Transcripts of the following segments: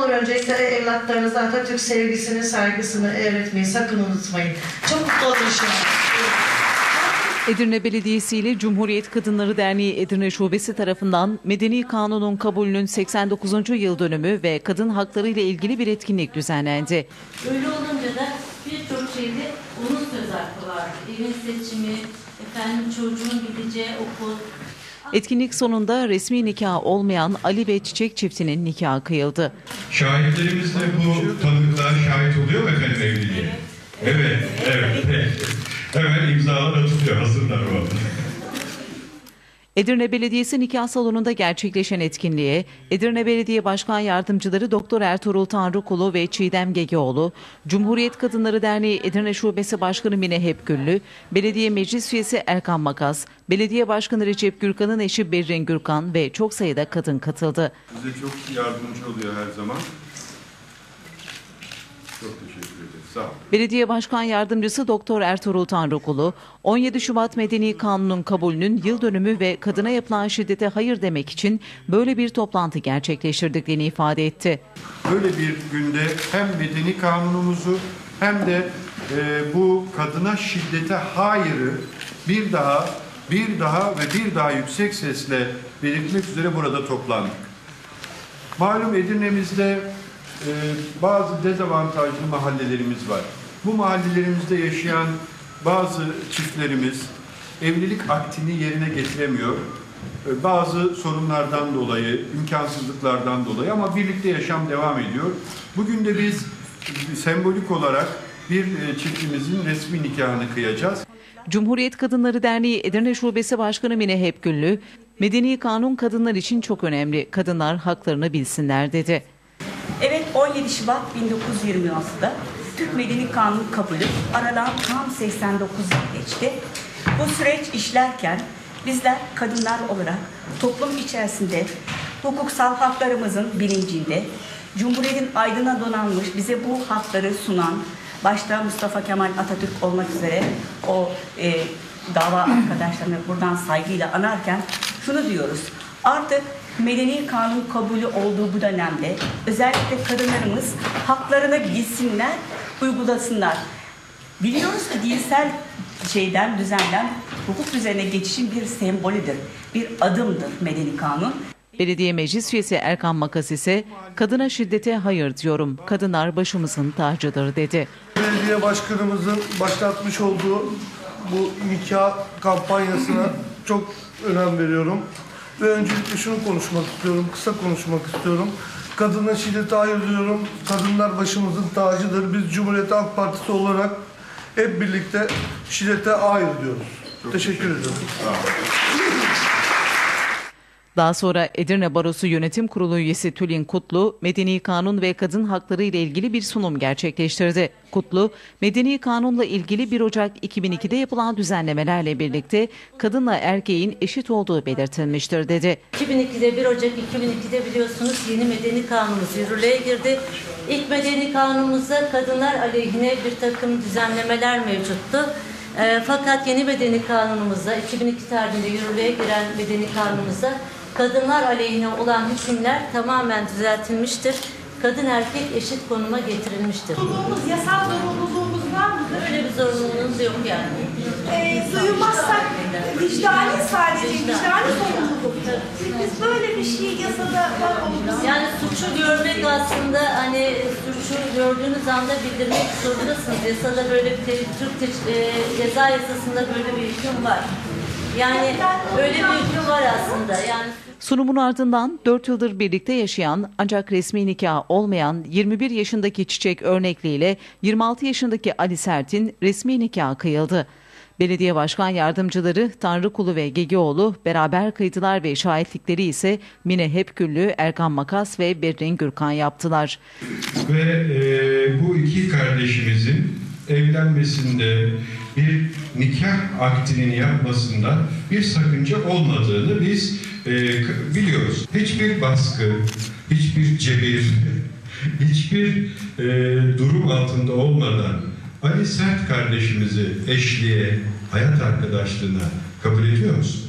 olur öncelikle evlatlarınıza Atatürk sevgisini, saygısını öğretmeyi sakın unutmayın. Çok mutlu olun inşallah. Edirne Belediyesi ile Cumhuriyet Kadınları Derneği Edirne Şubesi tarafından Medeni Kanun'un kabulünün 89. yıl dönümü ve kadın hakları ile ilgili bir etkinlik düzenlendi. Öyle olunca da birçok şeyde onun söz hakkı vardı. Evin seçimi, çocuğun gideceği okul. Etkinlik sonunda resmi nikahı olmayan Ali ve Çiçek çiftinin nikahı kıyıldı. Şahitlerimiz de bu tanıklığa şahit oluyor mu efendim evliliğe? Evet. Hemen imzalar atılıyor, hazırlar o anda. Edirne Belediyesi nikah salonunda gerçekleşen etkinliğe Edirne Belediye Başkan Yardımcıları Doktor Ertuğrul Tanrıkulu ve Çiğdem Gegeoğlu, Cumhuriyet Kadınları Derneği Edirne Şubesi Başkanı Mine Hepgüllü, Belediye Meclis Üyesi Erkan Makas, Belediye Başkanı Recep Gürkan'ın eşi Berrin Gürkan ve çok sayıda kadın katıldı. Bize çok yardımcı oluyor her zaman. Çok teşekkür ederiz. Sağ olun. Belediye Başkan Yardımcısı Doktor Ertuğrul Tanrıkulu, 17 Şubat Medeni Kanun'un kabulünün yıl dönümü ve kadına yapılan şiddete hayır demek için böyle bir toplantı gerçekleştirdiklerini ifade etti. Böyle bir günde hem medeni kanunumuzu hem de bu kadına şiddete hayırı bir daha yüksek sesle belirtmek üzere burada toplandık. Malum Edirne'mizde bazı dezavantajlı mahallelerimiz var. Bu mahallelerimizde yaşayan bazı çiftlerimiz evlilik akdini yerine getiremiyor. Bazı sorunlardan dolayı, imkansızlıklardan dolayı ama birlikte yaşam devam ediyor. Bugün de biz sembolik olarak bir çiftimizin resmi nikahını kıyacağız. Cumhuriyet Kadınları Derneği Edirne Şubesi Başkanı Mine Hepgüllü, Medeni Kanun kadınlar için çok önemli. Kadınlar haklarını bilsinler dedi. Evet, 17 Şubat 1926'da Türk Medeni Kanunu kabulü aradan tam 89 yıl geçti. Bu süreç işlerken bizler kadınlar olarak toplum içerisinde hukuksal haklarımızın bilincinde, Cumhuriyet'in aydına donanmış bize bu hakları sunan, başta Mustafa Kemal Atatürk olmak üzere o dava arkadaşlarını buradan saygıyla anarken şunu diyoruz. Artık Medeni Kanun kabulü olduğu bu dönemde özellikle kadınlarımız haklarını bilsinler, uygulasınlar. Biliyoruz ki dinsel düzenden hukuk düzenine geçişin bir sembolüdür, bir adımdır Medeni Kanun. Belediye Meclis Üyesi Erkan Makas ise kadına şiddete hayır diyorum, kadınlar başımızın tacıdır dedi. Belediye başkanımızın başlatmış olduğu bu nikah kampanyasına çok önem veriyorum. Ve öncelikle şunu konuşmak istiyorum, kısa konuşmak istiyorum. Kadına şiddete hayır diyorum, kadınlar başımızın tacıdır. Biz Cumhuriyet Halk Partisi olarak hep birlikte şiddete hayır diyoruz. Teşekkür ederim. Daha sonra Edirne Barosu Yönetim Kurulu üyesi Tülin Kutlu, Medeni Kanun ve kadın hakları ile ilgili bir sunum gerçekleştirdi. Kutlu, Medeni Kanun'la ilgili 1 Ocak 2002'de yapılan düzenlemelerle birlikte kadınla erkeğin eşit olduğu belirtilmiştir dedi. 2002'de 1 Ocak 2002'de biliyorsunuz yeni Medeni Kanunumuz yürürlüğe girdi. İlk Medeni Kanunumuzda kadınlar aleyhine bir takım düzenlemeler mevcuttu. Fakat yeni Medeni Kanunumuzda 2002 tarihinde yürürlüğe giren Medeni Kanunumuzda kadınlar aleyhine olan hükümler tamamen düzeltilmiştir. Kadın erkek eşit konuma getirilmiştir. Yasal zorunluluğumuz var mıdır? Öyle bir zorunluluğumuz yok yani. Duyulmazsak vicdani sadece vicdani sorumluluk. Biz böyle bir şey yasada var olmamız. Yani suçu görmek aslında hani suçu gördüğünüz anda bildirmek zorundasınız. Yasada böyle bir Türk ceza yasasında böyle bir hüküm var. Yani öyle bir hüküm var aslında. Yani Sunumun ardından 4 yıldır birlikte yaşayan ancak resmi nikah olmayan 21 yaşındaki Çiçek Örnekli ile 26 yaşındaki Ali Sert'in resmi nikahı kıyıldı. Belediye Başkan Yardımcıları Tanrıkulu ve Gegeoğlu beraber kıydılar ve şahitlikleri ise Mine Hepgüllü, Erkan Makas ve Berrin Gürkan yaptılar. Ve bu iki kardeşimizin evlenmesinde bir nikah akdinin yapmasında bir sakınca olmadığını biz biliyoruz. Hiçbir baskı, hiçbir cebir, hiçbir durum altında olmadan Ali Sert kardeşimizi eşliğe, hayat arkadaşlığına kabul ediyor musun?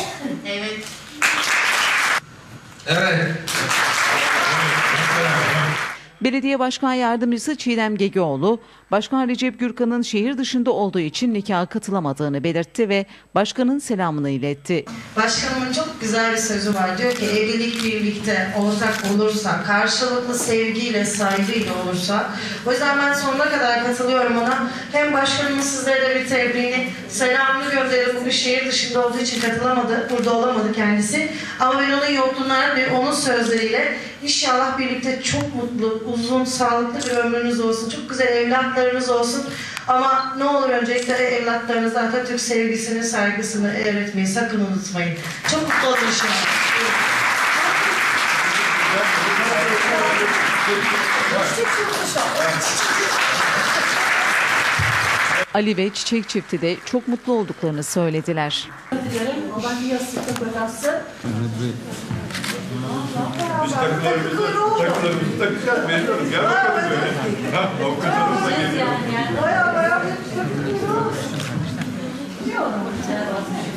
evet. Evet. Belediye Başkan Yardımcısı Çiğdem Gegeoğlu, Başkan Recep Gürkan'ın şehir dışında olduğu için nikaha katılamadığını belirtti ve başkanın selamını iletti. Başkanımın çok güzel bir sözü var. Diyor ki evlilik birlikte ortak olursa, karşılıklı sevgiyle, saygıyla olursa. O yüzden ben sonuna kadar katılıyorum ona. Hem başkanımın sizlere de bir tebriğini, selamını gönderelim. Bugün şehir dışında olduğu için katılamadı, burada olamadı kendisi. Ama ben onun yokluğundan ve onun sözleriyle inşallah birlikte çok mutlu, uzun, sağlıklı bir ömrünüz olsun. Çok güzel evlatlarınız olsun. Ama ne olur öncelikle evlatlarınıza Atatürk sevgisini, saygısını öğretmeyi sakın unutmayın. Çok mutlu olun inşallah. Ali ve Çiçek çifti de çok mutlu olduklarını söylediler. Biz takılarımızı takacağız, veriyoruz. Gel bakalım böyle. Ha, avukatımız da geliyor. Bayağı bir takılıyor.